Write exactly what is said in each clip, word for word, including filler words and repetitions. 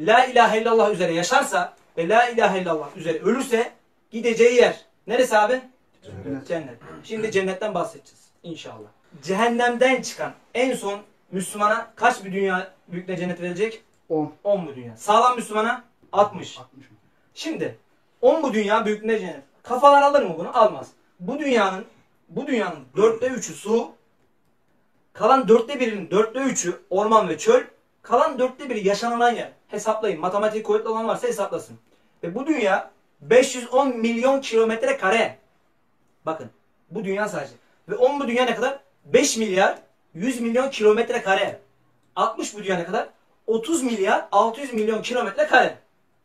la ilahe illallah üzere yaşarsa ve la ilahe illallah üzere ölürse gideceği yer neresi abi? Cennet. Cennet. Şimdi cennetten bahsedeceğiz inşallah. Cehennemden çıkan en son Müslümana kaç bir dünya büyüklüğüne cennet verecek? on. on bu dünya. Sağlam Müslümana altmış. altmış. Şimdi on bu dünya büyüklüğüne cennet. Kafalar alır mı bunu? Almaz. Bu dünyanın bu dünyanın dörtte üçü su, kalan dörtte birinin dörtte üçü orman ve çöl, kalan dörtte biri yaşanılan yer. Hesaplayın. Matematik kuvvetli olan varsa hesaplasın. Ve bu dünya beş yüz on milyon kilometre kare. Bakın. Bu dünya sadece. Ve on bu dünya ne kadar? beş milyar yüz milyon kilometre kare. altmış bu dünya ne kadar? otuz milyar altı yüz milyon kilometre kare.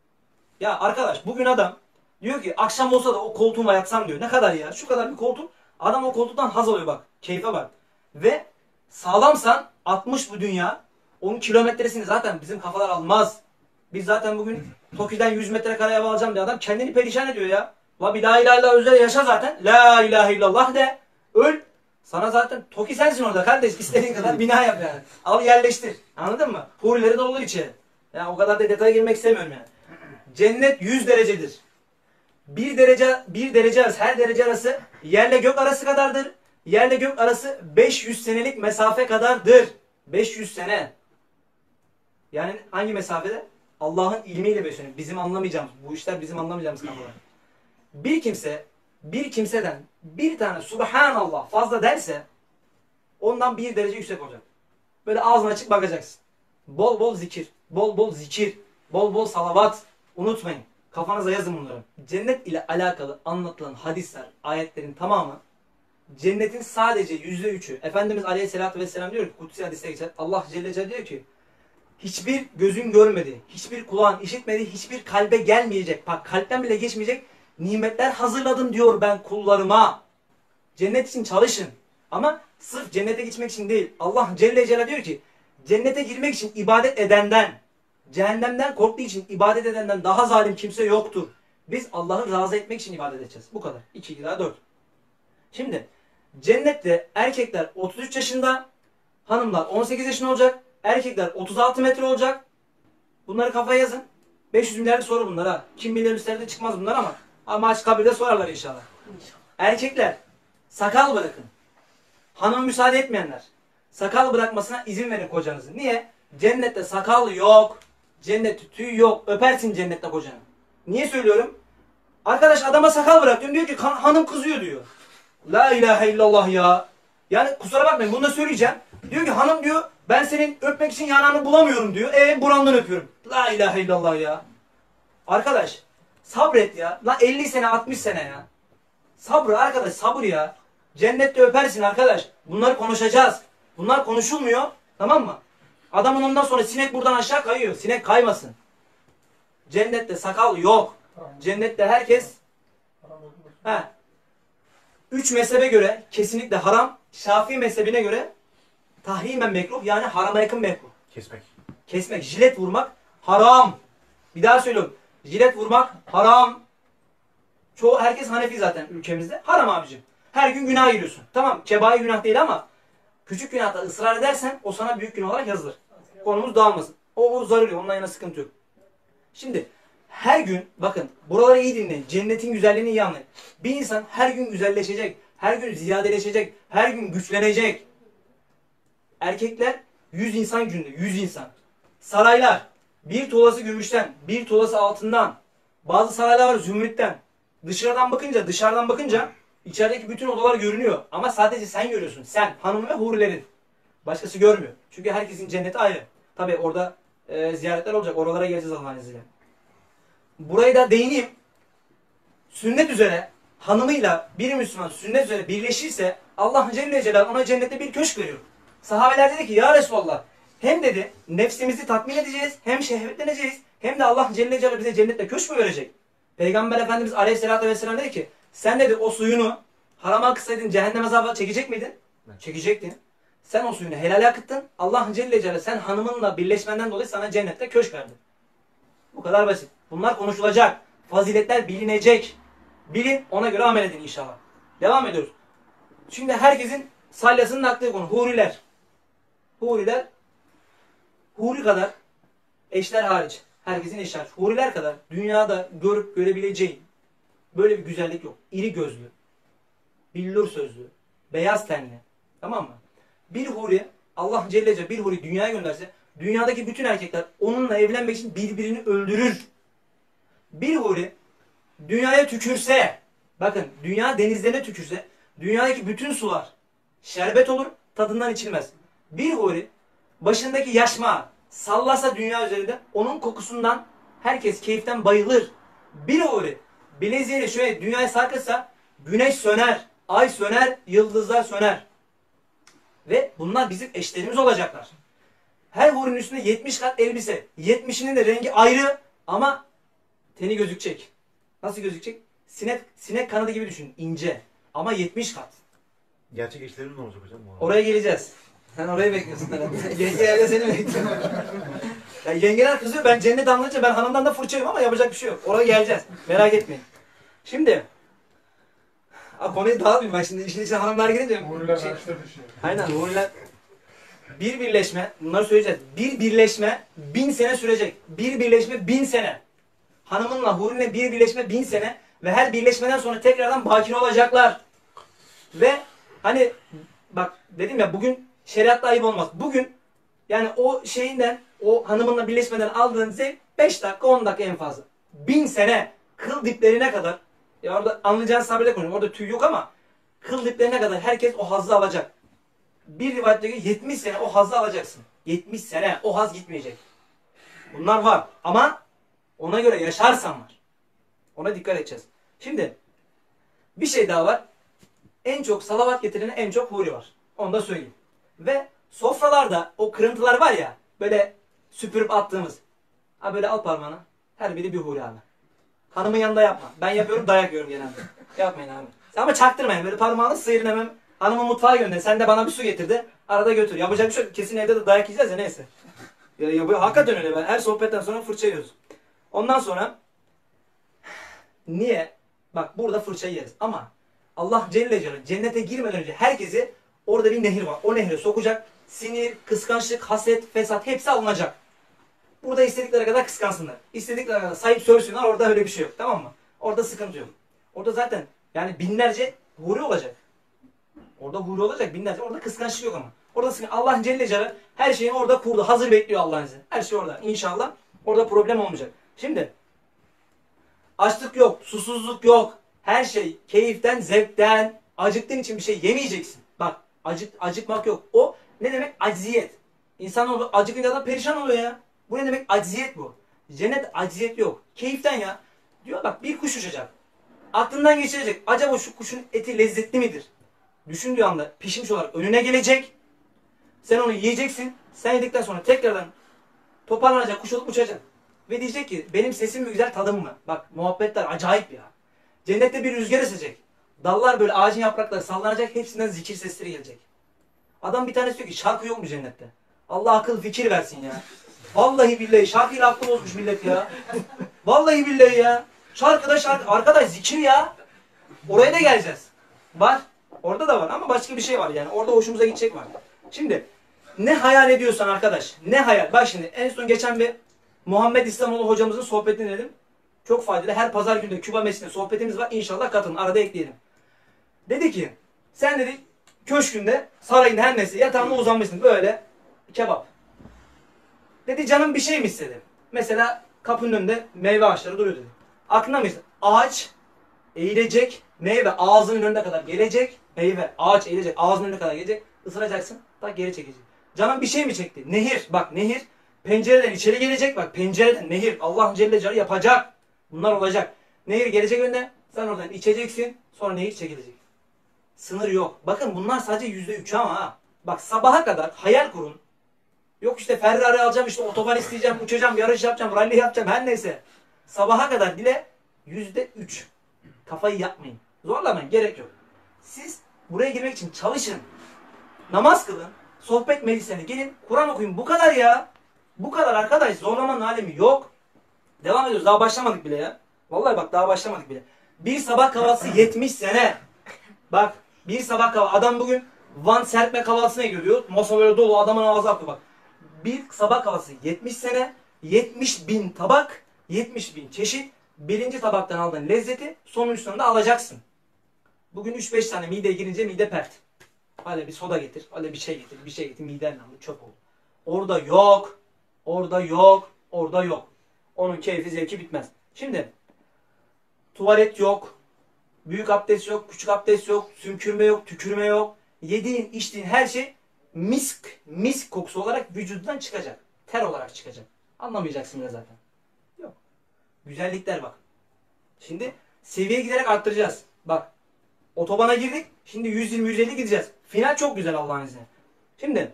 Ya arkadaş bugün adam diyor ki akşam olsa da o koltuğuma yatsam diyor. Ne kadar ya? Şu kadar bir koltuk. Adam o koltuktan haz alıyor bak. Keyfe bak. Ve sağlamsan altmış bu dünya. Onun kilometresini zaten bizim kafalar almaz. Biz zaten bugün Toki'den yüz metre kare ev alacağım diye adam kendini perişan ediyor ya. La bir la ilahe illallah üzere yaşa zaten. La ilahe illallah de. Öl. Sana zaten Toki sensin orada kardeş. İstediğin kadar bina yap yani. Al yerleştir. Anladın mı? Hurileri dolu içeri. Yani o kadar da detaya girmek istemiyorum yani. Cennet yüz derecedir. Bir derece bir derece arası, her derece arası yerle gök arası kadardır. Yerle gök arası beş yüz senelik mesafe kadardır. beş yüz sene. Yani hangi mesafede? Allah'ın ilmiyle besleniyor. Bizim anlamayacağımız, bu işler bizim anlamayacağımız konular. Bir kimse, bir kimseden bir tane Subhanallah fazla derse ondan bir derece yüksek olacak. Böyle ağzını açık bakacaksın. Bol bol zikir, bol bol zikir, bol bol salavat. Unutmayın. Kafanıza yazın bunları. Cennet ile alakalı anlatılan hadisler, ayetlerin tamamı cennetin sadece yüzde üçü. Efendimiz Aleyhisselatü Vesselam diyor ki, Kutsi hadiste geçer. Allah Celle Celle diyor ki, hiçbir gözün görmediği, hiçbir kulağın işitmediği, hiçbir kalbe gelmeyecek, bak kalpten bile geçmeyecek nimetler hazırladım diyor ben kullarıma. Cennet için çalışın. Ama sırf cennete gitmek için değil. Allah Celle Celle diyor ki, cennete girmek için ibadet edenden, cehennemden korktuğu için ibadet edenden daha zalim kimse yoktur. Biz Allah'ı razı etmek için ibadet edeceğiz. Bu kadar. iki, iki daha dört. Şimdi cennette erkekler otuz üç yaşında, hanımlar on sekiz yaşında olacak, erkekler otuz altı metre olacak. Bunları kafaya yazın. beş yüz milyarlık soru bunlar ha. Kim bilir üstlerde çıkmaz bunlar ama ama aç kabirde sorarlar inşallah. Erkekler sakal bırakın. Hanım müsaade etmeyenler sakal bırakmasına izin verin kocanızın. Niye? Cennette sakal yok. Cennette tüy yok. Öpersin cennette kocanı. Niye söylüyorum? Arkadaş adama sakal bırak diyorum. Diyor ki hanım kızıyor diyor. La ilahe illallah ya. Yani kusura bakmayın bunu da söyleyeceğim. Diyor ki hanım diyor ben senin öpmek için yanağını bulamıyorum diyor. E burandan öpüyorum. La ilahe illallah ya. Arkadaş sabret ya. La elli sene altmış sene ya. Sabrı arkadaş sabır ya. Cennette öpersin arkadaş. Bunları konuşacağız. Bunlar konuşulmuyor. Tamam mı? Adamın ondan sonra sinek buradan aşağı kayıyor. Sinek kaymasın. Cennette sakal yok. Cennette herkes he, üç mezhebe göre kesinlikle haram. Şafii mezhebine göre tahrimen mekruh yani harama yakın mekruh. Kesmek. Kesmek, jilet vurmak haram. Bir daha söylüyorum. Jilet vurmak haram. Çoğu herkes Hanefi zaten ülkemizde. Haram abicim. Her gün günah giriyorsun. Tamam kebair günah değil ama küçük günahta ısrar edersen o sana büyük günah olarak yazılır. Konumuz dağılmasın. O, o zararlı. Ondan yana sıkıntı yok. Şimdi her gün bakın buraları iyi dinleyin. Cennetin güzelliğini iyi anlayın. Bir insan her gün güzelleşecek. Her gün ziyadeleşecek. Her gün güçlenecek. Erkekler yüz insan günde. yüz insan. Saraylar. Bir tuğlası gümüşten. Bir tuğlası altından. Bazı saraylar var zümrütten. Dışarıdan bakınca dışarıdan bakınca içerideki bütün odalar görünüyor. Ama sadece sen görüyorsun. Sen, hanım ve hurilerin. Başkası görmüyor. Çünkü herkesin cenneti ayrı. Tabi orada e, ziyaretler olacak. Oralara geleceğiz Allah'ın izniyle. Burayı da değineyim. Sünnet üzere hanımıyla bir Müslüman sünnet üzere birleşirse Allah Celle Celaluhu ona cennette bir köşk veriyor. Sahabeler dedi ki ya Resulallah hem dedi nefsimizi tatmin edeceğiz hem şehvetleneceğiz hem de Allah Celle Celaluhu bize cennette köşk mü verecek? Peygamber Efendimiz Aleyhisselatü Vesselam dedi ki sen dedi o suyunu harama akıtsaydın cehennem azabı çekecek miydin? Evet. Çekecektin. Sen o suyunu helale akıttın. Allah Celle Celaluhu sen hanımınla birleşmenden dolayı sana cennette köşk verdi. Bu kadar basit. Bunlar konuşulacak. Faziletler bilinecek. Bilin ona göre amel edin inşallah. Devam ediyoruz. Şimdi herkesin salyasının aktığı konu. Huriler. Huriler. Huri kadar eşler hariç. Herkesin eşarp. Huriler kadar dünyada görüp görebileceğin böyle bir güzellik yok. İri gözlü, billur sözlü, beyaz tenli. Tamam mı? Bir huri, Allah Celle Celle bir huri dünyaya gönderse, dünyadaki bütün erkekler onunla evlenmek için birbirini öldürür. Bir huri dünyaya tükürse, bakın dünya denizlerine tükürse, dünyadaki bütün sular şerbet olur, tadından içilmez. Bir huri başındaki yaşma sallasa dünya üzerinde, onun kokusundan herkes keyiften bayılır. Bir huri bileziğini şöyle dünyaya sarkırsa, güneş söner, ay söner, yıldızlar söner. Ve bunlar bizim eşlerimiz olacaklar. Her hurinin üstünde yetmiş kat elbise. yetmişinin de rengi ayrı ama teni gözükecek. Nasıl gözükecek? Sinek, sinek kanadı gibi düşün. İnce. Ama yetmiş kat. Gerçek eşlerin ne olacak hocam? Oraya geleceğiz. Sen orayı bekliyorsun herhalde. Yengelerle seni bekliyorum. Ya yengeler kızıyor. Ben cennet anlayınca ben hanımdan da fırça yiyorum ama yapacak bir şey yok. Oraya geleceğiz. Merak etmeyin. Şimdi a, konuyu dağıtmayayım ben şimdi. İşin içine hanımlar girince. Huriler Şey, haçta düşüyor. aynen huriler. Bir birleşme. Bunları söyleyeceğiz. Bir birleşme bin sene sürecek. Bir birleşme bin sene. Hanımınla hurinle bir birleşme bin sene. Ve her birleşmeden sonra tekrardan bakire olacaklar. Ve hani bak dedim ya bugün şeriatta ayıp olmaz. Bugün yani o şeyinden o hanımınla birleşmeden aldığın zevk beş dakika on dakika en fazla. Bin sene kıl diplerine kadar ya orada anlayacağınız sabırla konuşuyorum. Orada tüy yok ama kıl diplerine kadar herkes o hazzı alacak. Bir rivayette göre yetmiş sene o hazzı alacaksın. yetmiş sene o haz gitmeyecek. Bunlar var ama ona göre yaşarsan var. Ona dikkat edeceğiz. Şimdi bir şey daha var. En çok salavat getirene en çok huri var. Onu da söyleyeyim. Ve sofralarda o kırıntılar var ya böyle süpürüp attığımız. Ha böyle al parmağını. Her biri bir huri abi. Hanımın yanında yapma. Ben yapıyorum dayak yiyorum genelde. Yapmayın abi. Ama çaktırmayın. Böyle parmağını sıyırın hemen. Hanımı mutfağa gönder. Sen de bana bir su getirdi. Arada götür. Yapacak bir şey yok. Kesin evde de dayak yiyeceğiz ya neyse. Ya, ya bu hakikaten öyle. Ben her sohbetten sonra fırça yiyoruz. Ondan sonra niye? Bak burada fırça yeriz. Ama Allah Celle Celaluhu cennete girmeden önce herkesi orada bir nehir var. O nehre sokacak. Sinir, kıskançlık, haset, fesat hepsi alınacak. Burada istedikleri kadar kıskansınlar. İstedikleri kadar sahip sörsünler. Orada öyle bir şey yok. Tamam mı? Orada sıkıntı yok. Orada zaten yani binlerce huri olacak. Orada huri olacak binlerce. Orada kıskançlık yok ama. Orada sıkıntı. Allah Celle Celaluhu her şeyi orada kurdu. Hazır bekliyor Allah'ın izniyle. Her şey orada. İnşallah orada problem olmayacak. Şimdi açlık yok. Susuzluk yok. Her şey keyiften, zevkten, acıktığın için bir şey yemeyeceksin. Bak acık, acıkmak yok. O ne demek? Acziyet. İnsan acıkınca da perişan oluyor ya. Bu ne demek? Acziyet bu. Cennet acziyet yok. Keyiften ya. Diyor bak bir kuş uçacak. Aklından geçirecek. Acaba şu kuşun eti lezzetli midir? Düşündüğü anda pişmiş olarak önüne gelecek. Sen onu yiyeceksin. Sen yedikten sonra tekrardan toparlanacak, kuş olup uçacak. Ve diyecek ki benim sesim mi güzel tadım mı? Bak muhabbetler acayip ya. Cennette bir rüzgar esecek. Dallar böyle ağacın yaprakları sallanacak. Hepsinden zikir sesleri gelecek. Adam bir tanesi diyor ki şarkı yok mu cennette? Allah akıl fikir versin ya. Vallahi billahi şarkıyla aklı bozmuş millet ya. Vallahi billahi ya. Şarkıda şarkı. Arkadaş zikir ya. Oraya da geleceğiz. Var. Orada da var ama başka bir şey var yani. Orada hoşumuza gidecek var. Şimdi ne hayal ediyorsan arkadaş. Ne hayal. Bak şimdi en son geçen bir Muhammed İslamoğlu hocamızın sohbetini dinledim. Çok faydalı. Her pazar günü de Küba Mescidinde sohbetimiz var. İnşallah katılın. Arada ekleyelim. Dedi ki sen dedi köşkünde sarayında her neyse yatağında uzanmışsın böyle kebap. Dedi canım bir şey mi istedi? Mesela kapının önünde meyve ağaçları duruyor dedi. Aklına mı istedi? Ağaç eğilecek, meyve ağzının önüne kadar gelecek. Meyve, ağaç eğilecek, ağzının önüne kadar gelecek. Isıracaksın, bak geri çekecek. Canım bir şey mi çekti? Nehir, bak nehir. Pencereden içeri gelecek, bak pencereden nehir. Allah Celle Celaluhu yapacak. Bunlar olacak. Nehir gelecek önüne, sen oradan içeceksin, sonra nehir çekilecek. Sınır yok. Bakın bunlar sadece yüzde üç ama ha. Bak sabaha kadar hayal kurun. Yok işte Ferrari alacağım, işte otoban isteyeceğim, uçacağım, yarış yapacağım, rally yapacağım, her neyse. Sabaha kadar dile yüzde üç. Kafayı yapmayın. Zorlamayın, gerek yok. Siz buraya girmek için çalışın. Namaz kılın. Sohbet meclisine gelin. Kur'an okuyun. Bu kadar ya. Bu kadar arkadaş. Zorlamanın alemi yok. Devam ediyoruz. Daha başlamadık bile ya. Vallahi bak daha başlamadık bile. Bir sabah kahvaltısı yetmiş sene. Bak bir sabah kahvaltısı. Adam bugün Van serpme kahvaltısına gidiyor diyor. Masa böyle dolu. Adamın ağzı aklı bak. Bir sabah kahvaltısı yetmiş sene. yetmiş bin tabak, yetmiş bin çeşit. Birinci tabaktan aldığın lezzeti sonuncusundan da alacaksın. Bugün üç beş tane mideye girince mide pert. Hadi bir soda getir, hadi bir şey getir, bir şey getir, miden namlu çöp oldu. Orada yok, orada yok, orada yok. Onun keyfi zevki bitmez. Şimdi tuvalet yok, büyük abdest yok, küçük abdest yok, sümkürme yok, tükürme yok. Yediğin, içtiğin her şey misk, misk kokusu olarak vücudundan çıkacak. Ter olarak çıkacak. Anlamayacaksın bile zaten. Yok. Güzellikler bak. Şimdi seviye giderek arttıracağız. Bak. Otobana girdik. Şimdi yüz yirmi yüz elli gideceğiz. Final çok güzel Allah'ın izniyle. Şimdi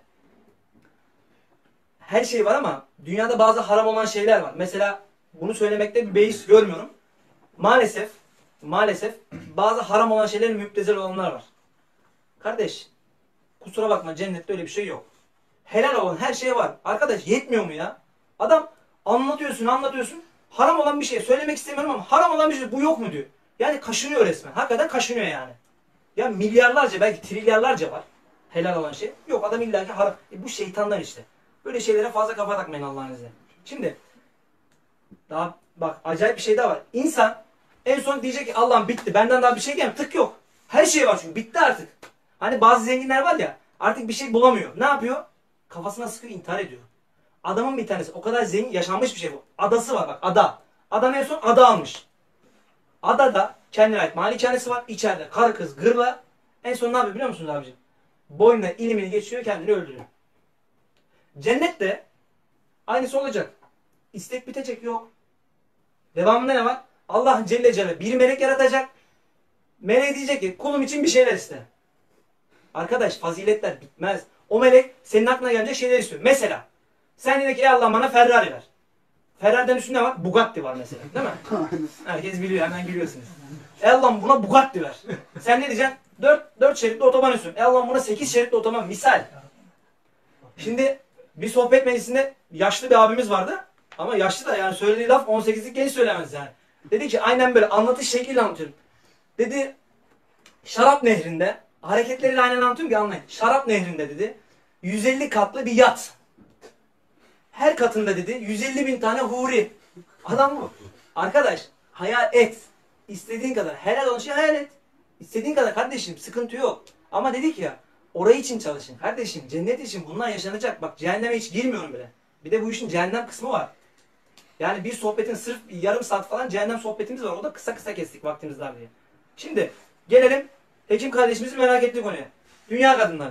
her şey var ama dünyada bazı haram olan şeyler var. Mesela bunu söylemekte bir beis görmüyorum. Maalesef maalesef bazı haram olan şeylerin müptezel olanlar var. Kardeş kusura bakma, cennette öyle bir şey yok. Helal olan her şey var. Arkadaş yetmiyor mu ya? Adam anlatıyorsun anlatıyorsun. Haram olan bir şey söylemek istemiyorum ama haram olan bir şey bu yok mu diyor. Yani kaşınıyor resmen. Hakikaten kaşınıyor yani. Ya milyarlarca belki trilyarlarca var. Helal olan şey. Yok adam illaki haram. E bu şeytanlar işte. Böyle şeylere fazla kafa takmayın Allah'ın izniyle. Şimdi daha bak acayip bir şey daha var. İnsan en son diyecek ki Allah'ım bitti. Benden daha bir şey gelmiyor. Tık yok. Her şey var çünkü. Bitti artık. Hani bazı zenginler var ya artık bir şey bulamıyor. Ne yapıyor? Kafasına sıkıyor, intihar ediyor. Adamın bir tanesi o kadar zengin, yaşanmış bir şey bu. Adası var bak, ada. Adam en son ada almış. Adada kendine ait malikanesi var. İçeride karı kız gırla. En son ne yapıyor biliyor musunuz abicim? Boynuna ilimini geçiyor, kendini öldürüyor. Cennette aynısı olacak. İstek bitecek yok. Devamında ne var? Allah Celle Celle bir melek yaratacak. Melek diyecek ki kulum için bir şeyler iste. Arkadaş faziletler bitmez. O melek senin aklına gelecek şeyler istiyor. Mesela sen dedin ki ey Allah bana Ferrari ver. Ferrari'den üstünde ne var? Bugatti var mesela. Değil mi? Herkes biliyor, hemen gülüyorsunuz. Ey Allah'ım buna Bugatti ver. Sen ne diyeceksin? dört, dört şeritli otoban istiyorsun. Ey Allah'ım buna sekiz şeritli otoban. Misal. Şimdi bir sohbet meclisinde yaşlı bir abimiz vardı. Ama yaşlı da yani söylediği laf on sekizlik genç söylemez yani. Dedi ki aynen böyle anlatış şekliyle anlatıyorum. Dedi şarap nehrinde hareketleriyle aynen anlatıyorum ki anlayın. Şarap nehrinde dedi yüz elli katlı bir yat. Her katında dedi yüz elli bin tane huri. Adam bu. Arkadaş hayal et. İstediğin kadar helal olan şey hayal et. İstediğin kadar kardeşim sıkıntı yok. Ama dedik ya orayı için çalışın. Kardeşim cennet için bunlar yaşanacak. Bak cehenneme hiç girmiyorum bile. Bir de bu işin cehennem kısmı var. Yani bir sohbetin sırf yarım saat falan cehennem sohbetimiz var. O da kısa kısa kestik vaktimiz dar diye. Şimdi gelelim Hekim kardeşimizin merak ettiği konuya. Dünya kadınları.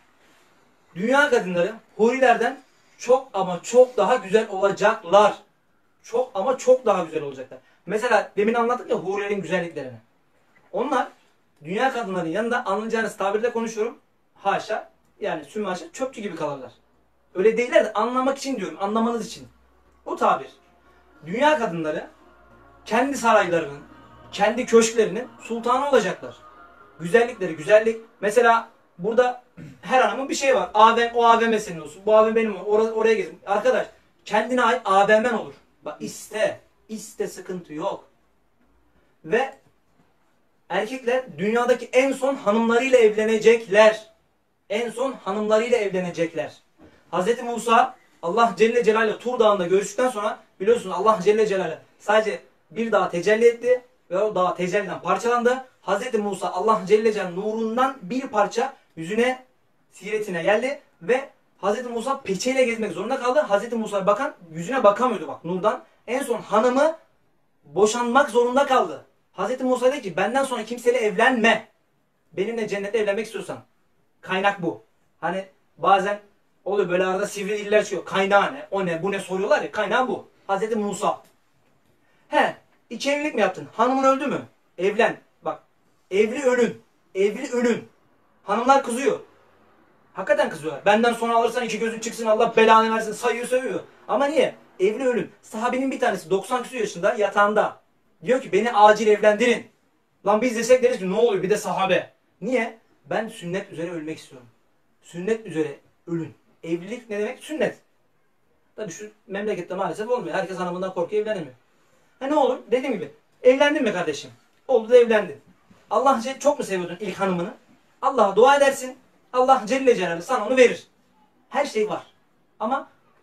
Dünya kadınları hurilerden çok ama çok daha güzel olacaklar. Çok ama çok daha güzel olacaklar. Mesela demin anlattık ya hurilerin güzelliklerini. Onlar dünya kadınların yanında anlayacağınız tabirle konuşuyorum. Haşa yani sümme haşa çöpçü gibi kalırlar. Öyle değiller de anlamak için diyorum. Anlamanız için. Bu tabir. Dünya kadınları kendi saraylarının, kendi köşklerinin sultanı olacaklar. Güzellikleri güzellik. Mesela burada her hanımın bir şey var. A V M, o A V M senin olsun. Bu A V M benim olsun. Or oraya gezin. Arkadaş kendine ait A V M'en olur. Bak iste. İste sıkıntı yok. Ve erkekler dünyadaki en son hanımlarıyla evlenecekler. En son hanımlarıyla evlenecekler. Hazreti Musa Allah Celle Celaluhu Tur Dağı'nda görüştükten sonra biliyorsunuz Allah Celle Celaluhu sadece bir dağa tecelli etti ve o dağ tecelliden parçalandı. Hazreti Musa Allah Celle Celaluhu nurundan bir parça yüzüne, siretine geldi ve Hazreti Musa peçeyle gezmek zorunda kaldı. Hazreti Musa bakan yüzüne bakamıyordu bak nurdan. En son hanımı boşanmak zorunda kaldı. Hazreti Musa dedi ki benden sonra kimseyle evlenme. Benimle cennette evlenmek istiyorsan. Kaynak bu. Hani bazen oluyor böyle arada sivri diller çıkıyor. Kaynağı ne? O ne? Bu ne? Soruyorlar ya. Kaynağı bu. Hazreti Musa. He. İki evlilik mi yaptın? Hanımın öldü mü? Evlen. Bak. Evli ölün. Evli ölün. Hanımlar kızıyor. Hakikaten kızıyorlar. Benden sonra alırsan iki gözün çıksın Allah belanı versin. Sayıyor sövüyor. Ama niye? Evli ölün. Sahabenin bir tanesi doksan küsur yaşında yatağında. Diyor ki beni acil evlendirin. Lan biz desek deriz ki ne oluyor bir de sahabe. Niye? Ben sünnet üzere ölmek istiyorum. Sünnet üzere ölün. Evlilik ne demek? Sünnet. Tabii şu memlekette maalesef olmuyor. Herkes hanımından korkuyor evlenemiyor. Ha ne olur? Dediğim gibi. Evlendin mi kardeşim? Oldu da evlendin. Allah çok mu seviyordun ilk hanımını? Allah'a dua edersin. Allah Celle Celaluhu sana onu verir. Her şey var. Ama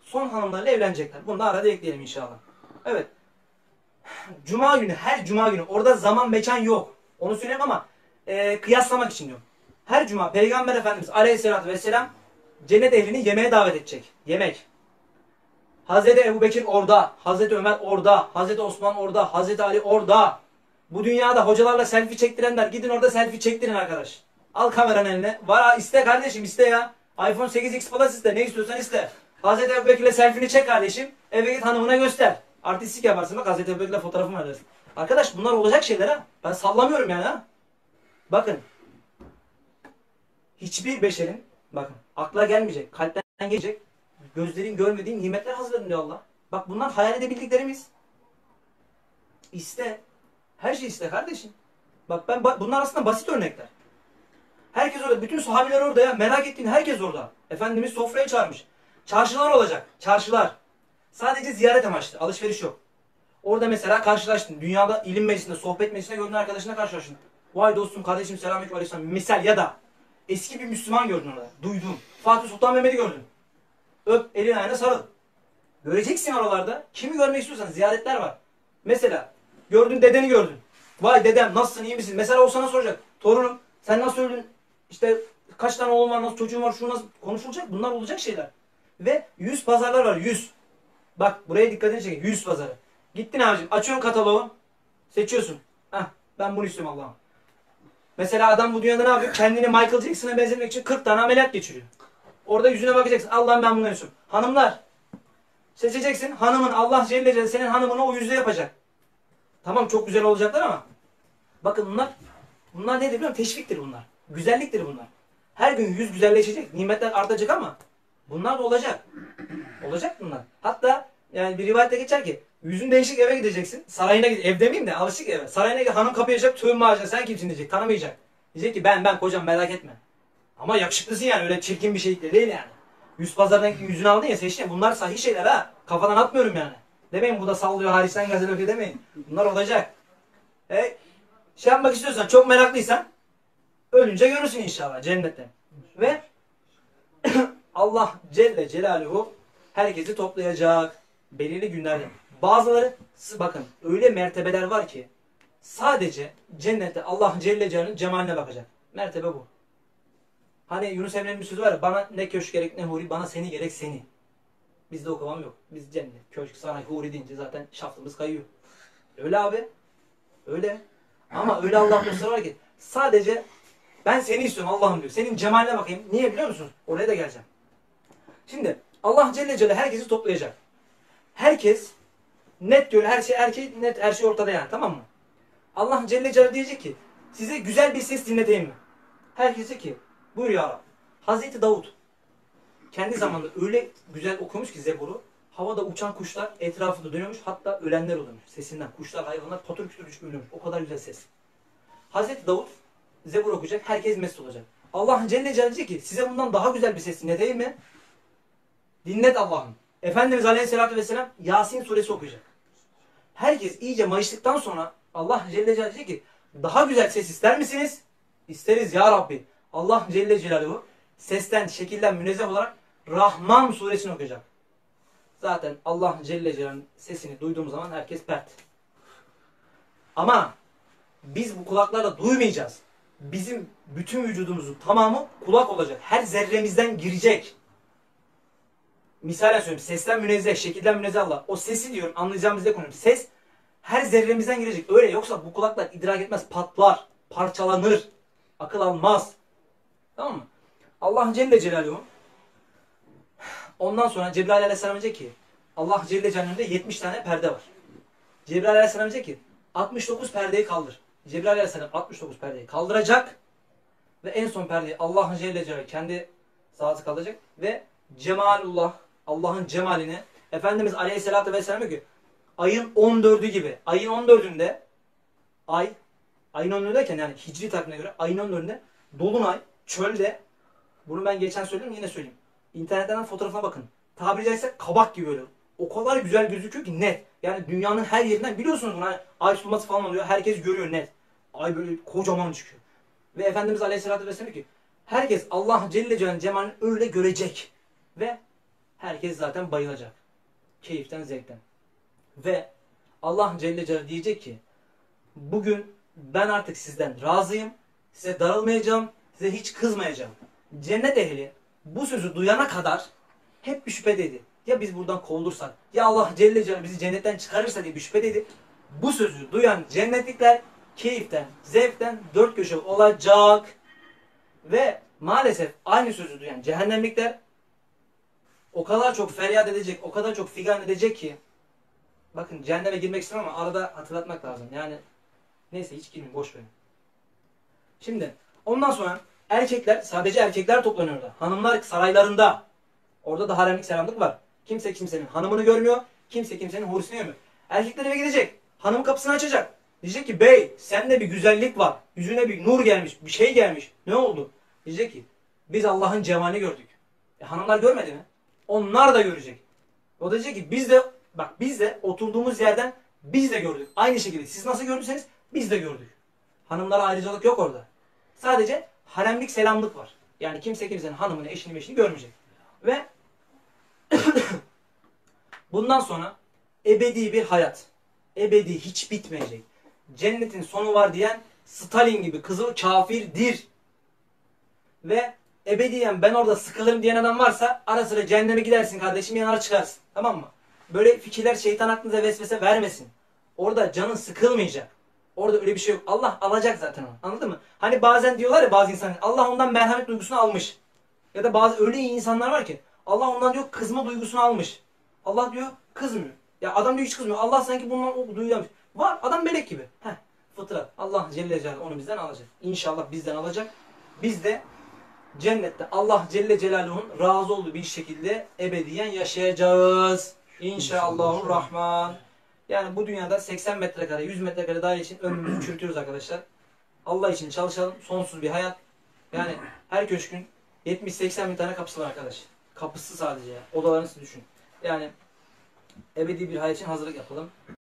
son hanımlarıyla evlenecekler. Bunu da arada ekleyelim inşallah. Evet. Cuma günü, her cuma günü orada zaman mekan yok. Onu söyleyeyim ama e, kıyaslamak için diyorum. Her cuma Peygamber Efendimiz Aleyhisselatü Vesselam cennet ehlini yemeğe davet edecek. Yemek. Hazreti Ebubekir orada, Hazreti Ömer orada, Hazreti Osman orada, Hazreti Ali orada. Bu dünyada hocalarla selfie çektirenler gidin orada selfie çektirin arkadaş. Al kameranın eline. Var iste kardeşim iste ya. iPhone sekiz X Plus iste. Ne istiyorsan iste. Hazreti Ebubekir'le selfie'ni çek kardeşim. Eve git hanımına göster. Artistlik yaparsın bak Hazreti Ebubekir'le fotoğrafımı verirsin. Arkadaş bunlar olacak şeyler ha. Ben sallamıyorum yani ha. Bakın. Hiçbir beşerin bakın akla gelmeyecek, kalpten gelecek, gözlerin görmediği nimetler hazırladın diyor Allah. Bak bunlar hayal edebildiklerimiz. İste. Her şey iste kardeşim. Bak ben bunlar aslında basit örnekler. Herkes orada. Bütün sahabeler orada ya. Merak ettiğin herkes orada. Efendimiz sofraya çağırmış. Çarşılar olacak. Çarşılar. Sadece ziyaret amaçlı. Alışveriş yok. Orada mesela karşılaştın. Dünyada ilim meclisinde, sohbet meclisinde gördüğün arkadaşına karşılaştın. Vay dostum, kardeşim, selamünaleyküm aleyküm. Misal ya da eski bir Müslüman gördün orada. Duydun. Fatih Sultan Mehmet'i gördün. Öp, elin ayağına sarıl. Göreceksin oralarda. Kimi görmek istiyorsan ziyaretler var. Mesela gördün, dedeni gördün. Vay dedem nasılsın, iyi misin? Mesela o sana soracak. Torunum sen nasıl öldün? İşte kaç tane oğlun var, nasıl çocuğun var, şu nasıl konuşulacak? Bunlar olacak şeyler. Ve yüz pazarlar var, yüz. Bak buraya dikkatini çekin. Yüz pazarı. Gittin abicim, açıyorsun kataloğu. Seçiyorsun. Heh, ben bunu istiyorum Allah'ım. Mesela adam bu dünyada ne yapıyor? Kendini Michael Jackson'a benzetmek için kırk tane ameliyat geçiriyor. Orada yüzüne bakacaksın. Allah'ım ben bunu istiyorum. Hanımlar. Seçeceksin. Hanımın Allah Celle Celle senin hanımını o yüzde yapacak. Tamam çok güzel olacaklar ama bakın bunlar bunlar nedir biliyor musun? Teşviktir bunlar. Güzelliktir bunlar. Her gün yüz güzelleşecek. Nimetler artacak ama bunlar da olacak. Olacak bunlar. Hatta yani bir rivayette geçer ki yüzün değişik eve gideceksin. Sarayına gidecek. Ev demeyeyim de alışık eve. Sarayına gidecek. Hanım kapıyı açacak. Tövbe maaşına sen kimsin diyecek. Tanımayacak. Diyecek ki ben ben kocam merak etme. Ama yakışıklısın yani. Öyle çirkin bir şey değil yani. Yüz pazardan yüzünü aldın ya seçtin. Bunlar sahih şeyler ha. Kafadan atmıyorum yani. Demeyin bu da sallıyor hariçten gazel öyle demeyin. Bunlar olacak. E, şey yapmak istiyorsan çok meraklıysan ölünce görürsün inşallah cennette. Ve Allah Celle Celaluhu herkesi toplayacak. Belirli günlerde. Bazıları bakın öyle mertebeler var ki sadece cennette Allah Celle Celaluhu'nun cemaline bakacak. Mertebe bu. Hani Yunus Emre'nin bir sözü var ya, bana ne köşk gerek ne huri, bana seni gerek seni. Bizde o kıvam yok. Biz cennet, köşk, saray, huri deyince zaten şaftımız kayıyor. Öyle abi. Öyle. Ama öyle Allah dostları var ki sadece ben seni istiyorum Allah'ım diyor. Senin cemaline bakayım. Niye biliyor musun? Oraya da geleceğim. Şimdi Allah Celle Celle herkesi toplayacak. Herkes net diyor. Her şey, her şey net, her şey ortada yani. Tamam mı? Allah Celle Celle diyecek ki size güzel bir ses dinleteyim mi? Herkese ki buyur ya Rabbi. Hazreti Davut kendi zamanında öyle güzel okumuş ki Zebur'u. Havada uçan kuşlar etrafında dönüyormuş. Hatta ölenler oluyormuş sesinden. Kuşlar, hayvanlar patır kütür düşüp ölüyormuş. O kadar güzel ses. Hazreti Davut Zebur okuyacak. Herkes mest olacak. Allah Celle Celle diyecek ki size bundan daha güzel bir ses dinleteyim mi? Dinlet Allah'ım. Efendimiz Aleyhisselatü Vesselam Yasin suresi okuyacak. Herkes iyice mayıştıktan sonra Allah Celle Celle diyecek ki daha güzel ses ister misiniz? İsteriz ya Rabbi. Allah Celle Celaluhu sesten, şekilden münezzeh olarak Rahman suresini okuyacak. Zaten Allah Celle Celaluhu'nun sesini duyduğumuz zaman herkes pert. Ama biz bu kulaklarla duymayacağız. Bizim bütün vücudumuzun tamamı kulak olacak. Her zerremizden girecek. Misalen söyleyeyim. Sesten münezzeh, şekilden münezzeh Allah. O sesi diyorum, anlayacağımızda konuşuyorum. Ses her zerremizden girecek. Öyle yoksa bu kulaklar idrak etmez, patlar, parçalanır, akıl almaz. Tamam mı? Allah Celle Celaluhu ondan sonra Cebrail Aleyhisselam diyecek ki Allah Celle Celaluhu'nda yetmiş tane perde var. Cebrail Aleyhisselam diyecek ki altmış dokuz perdeyi kaldır. Cebrail Aleyhisselam altmış dokuz perdeyi kaldıracak ve en son perdeyi Allah Celle Celaluhu kendi zatı kaldıracak ve Cemalullah, Allah'ın cemalini Efendimiz Aleyhisselatü Vesselam diyor ki ayın on dördü gibi, ayın on dördünde ay, ayın on dördündeyken yani hicri takvimine göre ayın on dördünde dolunay çölde, bunu ben geçen söyledim yine söyleyeyim. İnternetten fotoğrafına bakın. Tabiri caizse kabak gibi böyle. O kadar güzel gözüküyor ki net. Yani dünyanın her yerinden biliyorsunuz bunu. Hani ay tutulması falan oluyor. Herkes görüyor net. Ay böyle kocaman çıkıyor. Ve Efendimiz Aleyhisselatü Vesselam diyor ki herkes Allah Celle Celle'nin cemalini öyle görecek. Ve Herkes zaten bayılacak. Keyiften, zevkten. Ve Allah Celle Celaluhu diyecek ki bugün ben artık sizden razıyım. Size darılmayacağım. Size hiç kızmayacağım. Cennet ehli bu sözü duyana kadar hep bir şüphedeydi. Ya biz buradan kovulursak, ya Allah Celle Celaluhu bizi cennetten çıkarırsa diye bir şüphedeydi. Bu sözü duyan cennetlikler keyiften, zevkten dört köşe olacak. Ve maalesef aynı sözü duyan cehennemlikler o kadar çok feryat edecek, o kadar çok figan edecek ki bakın cehenneme girmek istiyorum ama arada hatırlatmak lazım. Yani neyse hiç girmeyin, boş verin. Şimdi ondan sonra erkekler, sadece erkekler toplanıyor orada. Hanımlar saraylarında. Orada da haremlik selamlık var. Kimse kimsenin hanımını görmüyor. Kimse kimsenin hurusunu görmüyor. Erkekler eve gidecek. Hanım kapısını açacak. Diyecek ki bey sende bir güzellik var. Yüzüne bir nur gelmiş. Bir şey gelmiş. Ne oldu? Diyecek ki biz Allah'ın cemalini gördük. E, hanımlar görmedi mi? Onlar da görecek. O da diyecek ki biz de bak biz de oturduğumuz yerden biz de gördük. Aynı şekilde siz nasıl gördüyseniz biz de gördük. Hanımlara ayrıcalık yok orada. Sadece haremlik selamlık var. Yani kimse kimsenin hanımını, eşini, meşini görmeyecek. Ve bundan sonra ebedi bir hayat. Ebedi hiç bitmeyecek. Cennetin sonu var diyen Stalin gibi kızıl kafirdir. Ve ebediyen ben orada sıkılırım diyen adam varsa ara sıra cehenneme gidersin kardeşim, yanar çıkarsın. Tamam mı? Böyle fikirler şeytan aklınıza vesvese vermesin. Orada canın sıkılmayacak. Orada öyle bir şey yok. Allah alacak zaten onu. Anladın mı? Hani bazen diyorlar ya bazı insanlar Allah ondan merhamet duygusunu almış. Ya da bazı öyle iyi insanlar var ki Allah ondan diyor kızma duygusunu almış. Allah diyor kızmıyor. Ya adam diyor hiç kızmıyor. Allah sanki bundan o duyguyu almış. Var adam melek gibi. Heh, fıtrat. Allah Celle Celaluhu onu bizden alacak. İnşallah bizden alacak. Biz de cennette Allah Celle Celaluhu'nun razı olduğu bir şekilde ebediyen yaşayacağız. İnşallahurrahman. Yani bu dünyada seksen metrekare, yüz metrekare daire için ömrümüzü çürütüyoruz arkadaşlar. Allah için çalışalım. Sonsuz bir hayat. Yani her köşkün yetmiş seksen bin tane kapısı var arkadaş. Kapısı sadece ya. Odalarını düşün. Yani ebedi bir hayat için hazırlık yapalım.